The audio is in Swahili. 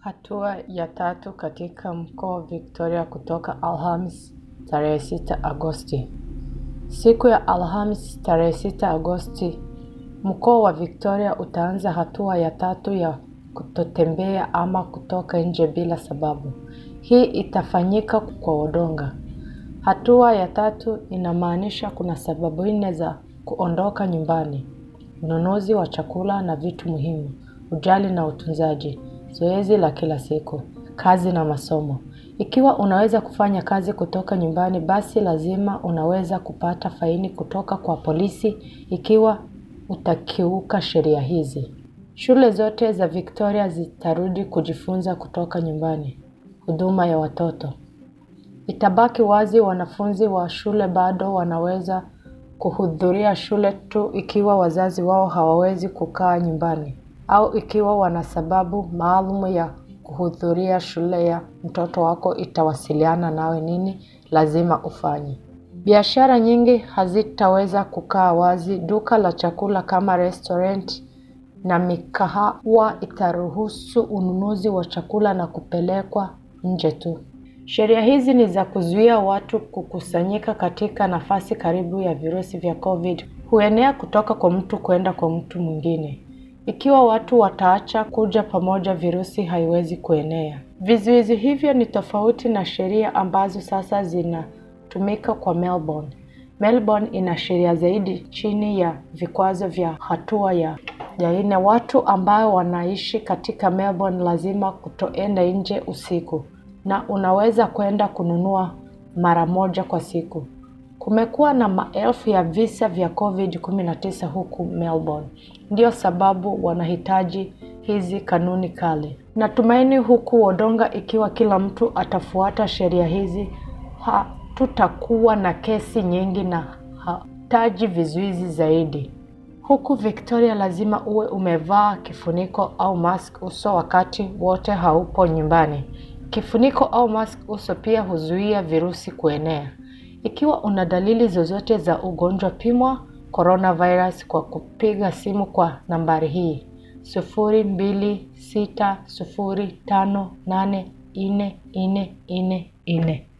Hatua ya tatu katika mkoa wa Victoria kutoka Alhamisi tarehe 6 Agosti. Siku ya Alhamisi tarehe 6 Agosti, mkoa wa Victoria utaanza hatua ya tatu ya kutotembea ama kutoka nje bila sababu. Hii itafanyika kwa Wodonga. Hatua ya tatu inamaanisha kuna sababu 4 za kuondoka nyumbani: ununuzi wa chakula na vitu muhimu, ujali na utunzaji, zoezi la kila siku, kazi na masomo. Ikiwa unaweza kufanya kazi kutoka nyumbani, basi lazima unaweza kupata faini kutoka kwa polisi ikiwa utakiuka sheria hizi. Shule zote za Victoria zitarudi kujifunza kutoka nyumbani. Huduma ya watoto itabaki wazi. Wanafunzi wa shule bado wanaweza kuhudhuria shule tu ikiwa wazazi wao hawawezi kukaa nyumbani, au ikiwa wana sababu maalum ya kuhudhuria shule ya mtoto wako itawasiliana nawe nini lazima ufanye. Biashara nyingi hazitaweza kukaa wazi. Duka la chakula kama restaurant na mikahawa itaruhusu ununuzi wa chakula na kupelekwa nje tu. Sheria hizi ni za kuzuia watu kukusanyika katika nafasi karibu ya virusi vya COVID. Huenea kutoka kwa mtu kwenda kwa mtu mwingine. Ikiwa watu wataacha kuja pamoja, virusi haiwezi kuenea. Vizuizi hivyo ni tofauti na sheria ambazo sasa zinatumika kwa Melbourne. Melbourne ina sheria zaidi chini ya vikwazo vya hatua ya 4. Watu ambao wanaishi katika Melbourne lazima kutoenda nje usiku, na unaweza kwenda kununua mara moja kwa siku. Kumekuwa na maelfu ya visa vya COVID-19 huku Melbourne. Ndio sababu wanahitaji hizi kanuni kali. Natumaini huku Wodonga, ikiwa kila mtu atafuata sheria hizi, hatutakuwa na kesi nyingi na hataji vizuizi zaidi. Huku Victoria lazima uwe umevaa kifuniko au mask uso wakati wote haupo nyumbani. Kifuniko au mask uso pia huzuia virusi kuenea. Ikiwa una dalili zozote za ugonjwa, pimwa coronavirus kwa kupiga simu kwa nambari hii 0260584444.